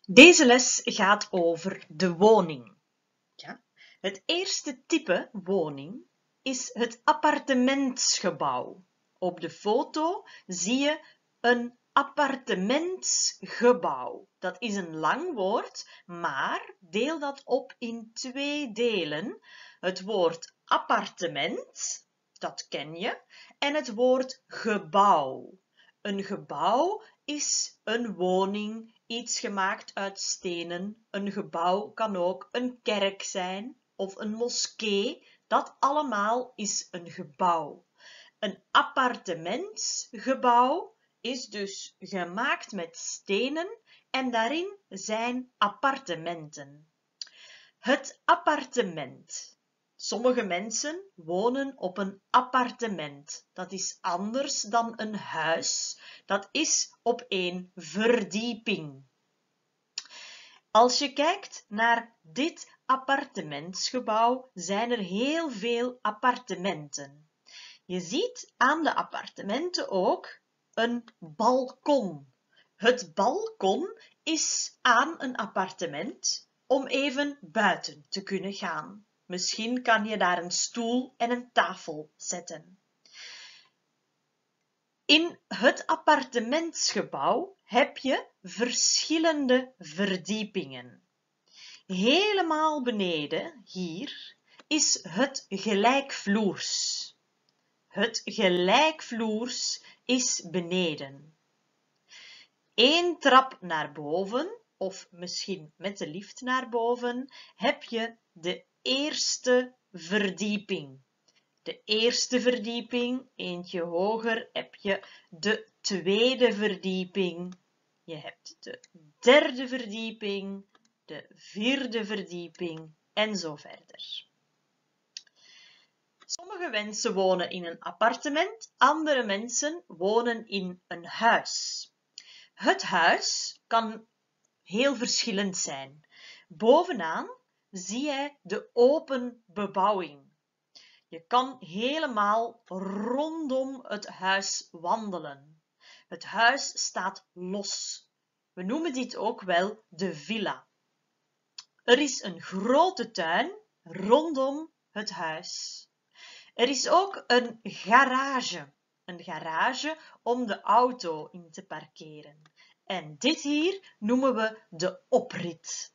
Deze les gaat over de woning. Ja? Het eerste type woning is het appartementsgebouw. Op de foto zie je een appartementsgebouw. Dat is een lang woord, maar deel dat op in twee delen. Het woord appartement, dat ken je, en het woord gebouw. Een gebouw is een woning, iets gemaakt uit stenen. Een gebouw kan ook een kerk zijn of een moskee. Dat allemaal is een gebouw. Een appartementsgebouw is dus gemaakt met stenen en daarin zijn appartementen. Het appartement. Sommige mensen wonen op een appartement. Dat is anders dan een huis. Dat is op één verdieping. Als je kijkt naar dit appartementsgebouw, zijn er heel veel appartementen. Je ziet aan de appartementen ook een balkon. Het balkon is aan een appartement om even buiten te kunnen gaan. Misschien kan je daar een stoel en een tafel zetten. In het appartementsgebouw heb je verschillende verdiepingen. Helemaal beneden, hier, is het gelijkvloers. Het gelijkvloers is beneden. Eén trap naar boven, of misschien met de lift naar boven, heb je de eerste verdieping. De eerste verdieping, eentje hoger, heb je de tweede verdieping. Je hebt de derde verdieping, de vierde verdieping en zo verder. Sommige mensen wonen in een appartement, andere mensen wonen in een huis. Het huis kan heel verschillend zijn. Bovenaan zie je de open bebouwing. Je kan helemaal rondom het huis wandelen. Het huis staat los. We noemen dit ook wel de villa. Er is een grote tuin rondom het huis. Er is ook een garage om de auto in te parkeren. En dit hier noemen we de oprit.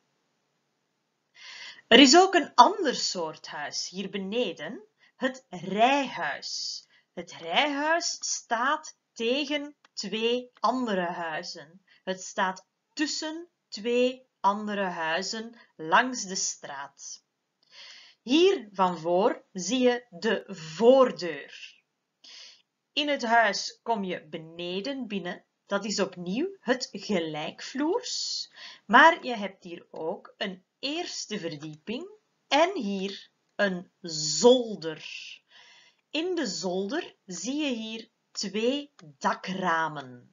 Er is ook een ander soort huis hier beneden, het rijhuis. Het rijhuis staat tegen twee andere huizen. Het staat tussen twee andere huizen langs de straat. Hier van voor zie je de voordeur. In het huis kom je beneden binnen. Dat is opnieuw het gelijkvloers. Maar je hebt hier ook een eerste verdieping en hier een zolder. In de zolder zie je hier twee dakramen.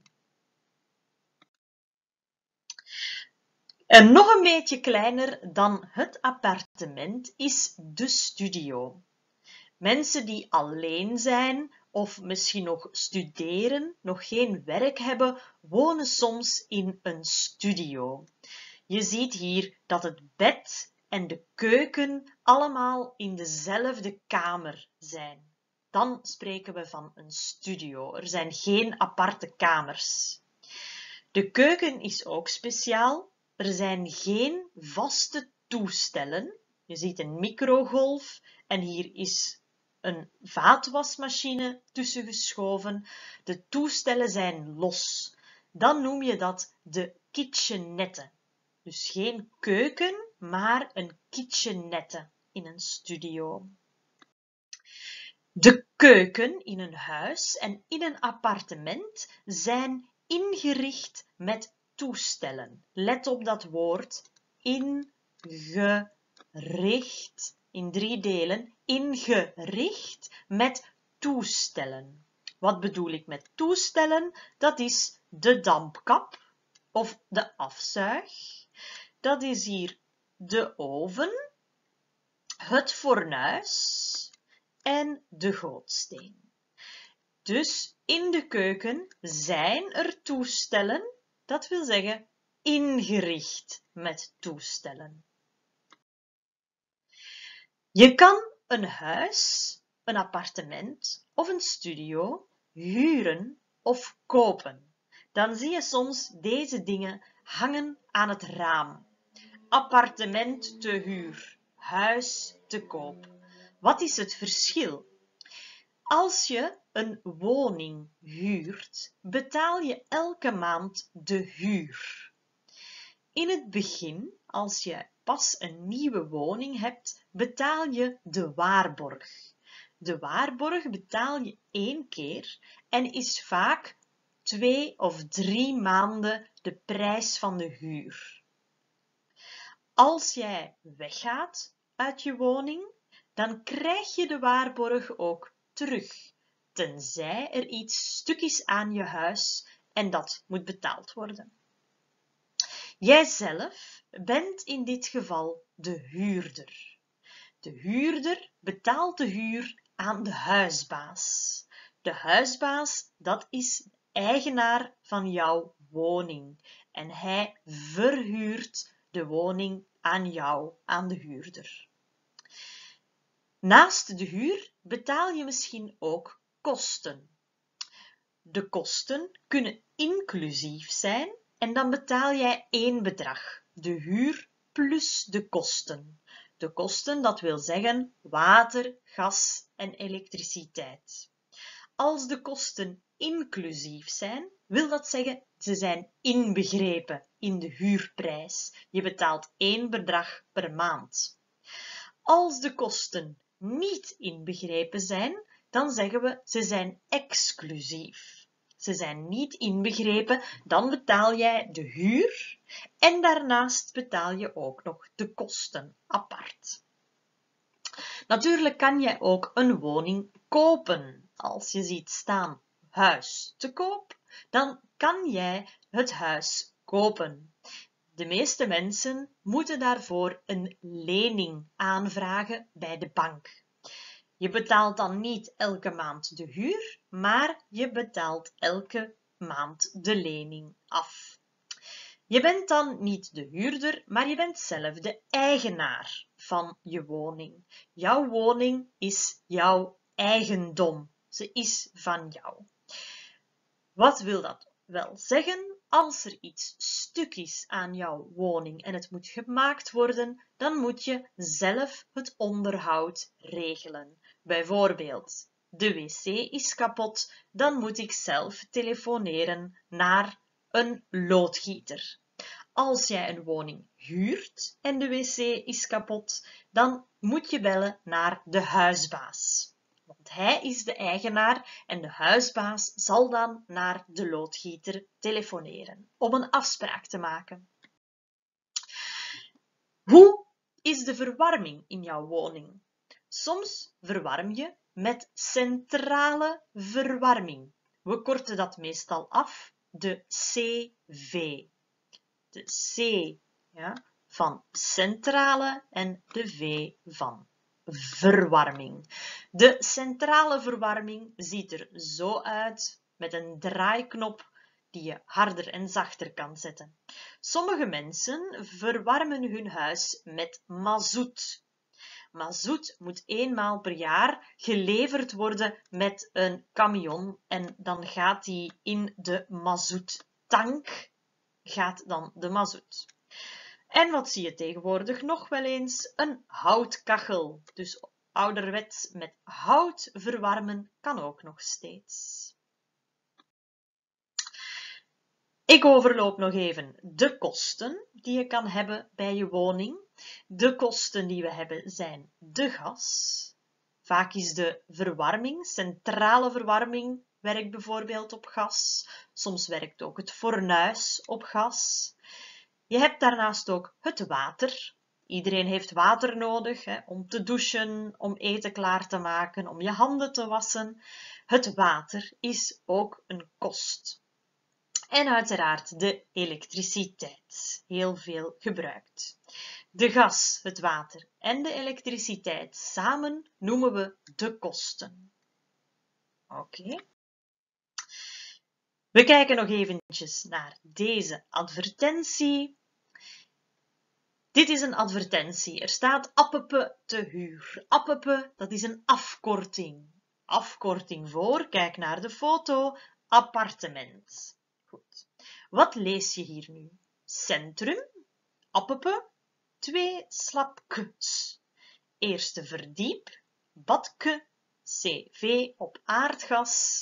En nog een beetje kleiner dan het appartement is de studio. Mensen die alleen zijn of misschien nog studeren, nog geen werk hebben, wonen soms in een studio. Je ziet hier dat het bed en de keuken allemaal in dezelfde kamer zijn. Dan spreken we van een studio. Er zijn geen aparte kamers. De keuken is ook speciaal. Er zijn geen vaste toestellen. Je ziet een microgolf en hier is een vaatwasmachine tussen geschoven. De toestellen zijn los. Dan noem je dat de kitchenette. Dus geen keuken, maar een kitchenette in een studio. De keuken in een huis en in een appartement zijn ingericht met toestellen. Let op dat woord ingericht. In 3 delen. Ingericht met toestellen. Wat bedoel ik met toestellen? Dat is de dampkap of de afzuig. Dat is hier de oven, het fornuis en de gootsteen. Dus in de keuken zijn er toestellen, dat wil zeggen ingericht met toestellen. Je kan een huis, een appartement of een studio huren of kopen. Dan zie je soms deze dingen hangen aan het raam. Appartement te huur, huis te koop. Wat is het verschil? Als je een woning huurt, betaal je elke maand de huur. In het begin, als je pas een nieuwe woning hebt, betaal je de waarborg. De waarborg betaal je 1 keer en is vaak 2 of 3 maanden de prijs van de huur. Als jij weggaat uit je woning, dan krijg je de waarborg ook terug, tenzij er iets stuk is aan je huis en dat moet betaald worden. Jijzelf bent in dit geval de huurder. De huurder betaalt de huur aan de huisbaas. De huisbaas, dat is de eigenaar van jouw woning en hij verhuurt de woning aan jou, aan de huurder. Naast de huur betaal je misschien ook kosten. De kosten kunnen inclusief zijn en dan betaal jij 1 bedrag, de huur plus de kosten. De kosten, dat wil zeggen water, gas en elektriciteit. Als de kosten inclusief zijn, wil dat zeggen ze zijn inbegrepen in de huurprijs. Je betaalt 1 bedrag per maand. Als de kosten niet inbegrepen zijn, dan zeggen we ze zijn exclusief. Ze zijn niet inbegrepen, dan betaal jij de huur en daarnaast betaal je ook nog de kosten apart. Natuurlijk kan jij ook een woning kopen. Als je ziet staan huis te koop, dan kan jij het huis kopen. De meeste mensen moeten daarvoor een lening aanvragen bij de bank. Je betaalt dan niet elke maand de huur, maar je betaalt elke maand de lening af. Je bent dan niet de huurder, maar je bent zelf de eigenaar van je woning. Jouw woning is jouw eigendom. Ze is van jou. Wat wil dat wel zeggen? Als er iets stuk is aan jouw woning en het moet gemaakt worden, dan moet je zelf het onderhoud regelen. Bijvoorbeeld, de wc is kapot, dan moet ik zelf telefoneren naar een loodgieter. Als jij een woning huurt en de wc is kapot, dan moet je bellen naar de huisbaas. Want hij is de eigenaar en de huisbaas zal dan naar de loodgieter telefoneren om een afspraak te maken. Hoe is de verwarming in jouw woning? Soms verwarm je met centrale verwarming. We korten dat meestal af, de CV. De C van centrale en de V van verwarming. De centrale verwarming ziet er zo uit met een draaiknop die je harder en zachter kan zetten. Sommige mensen verwarmen hun huis met mazoet. Mazoet moet eenmaal per jaar geleverd worden met een camion en dan gaat die in de mazoettank, gaat dan de mazoet. En wat zie je tegenwoordig nog wel eens? Een houtkachel. Dus ouderwets met hout verwarmen kan ook nog steeds. Ik overloop nog even de kosten die je kan hebben bij je woning. De kosten die we hebben zijn de gas. Vaak is de verwarming, centrale verwarming, werkt bijvoorbeeld op gas. Soms werkt ook het fornuis op gas. Je hebt daarnaast ook het water. Iedereen heeft water nodig om te douchen, om eten klaar te maken, om je handen te wassen. Het water is ook een kost. En uiteraard de elektriciteit, heel veel gebruikt. De gas, het water en de elektriciteit samen noemen we de kosten. Oké. We kijken nog eventjes naar deze advertentie. Dit is een advertentie. Er staat Appepe te huur. Appepe, dat is een afkorting. Afkorting voor, kijk naar de foto, appartement. Goed. Wat lees je hier nu? Centrum, Appepe, 2 slapkes. Eerste verdiep, badke, cv op aardgas,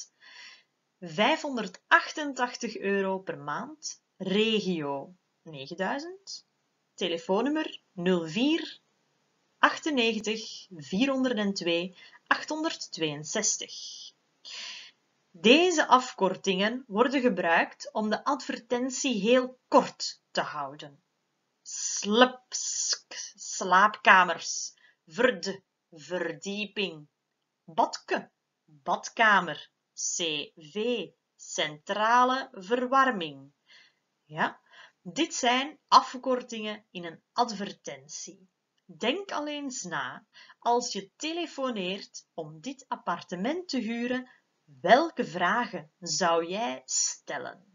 €588 per maand, regio 9000, telefoonnummer 04 98 402 862. Deze afkortingen worden gebruikt om de advertentie heel kort te houden. Slapsk, slaapkamers, verdieping, badke, badkamer, cv, centrale verwarming. Ja, dit zijn afkortingen in een advertentie. Denk al eens na, als je telefoneert om dit appartement te huren, welke vragen zou jij stellen?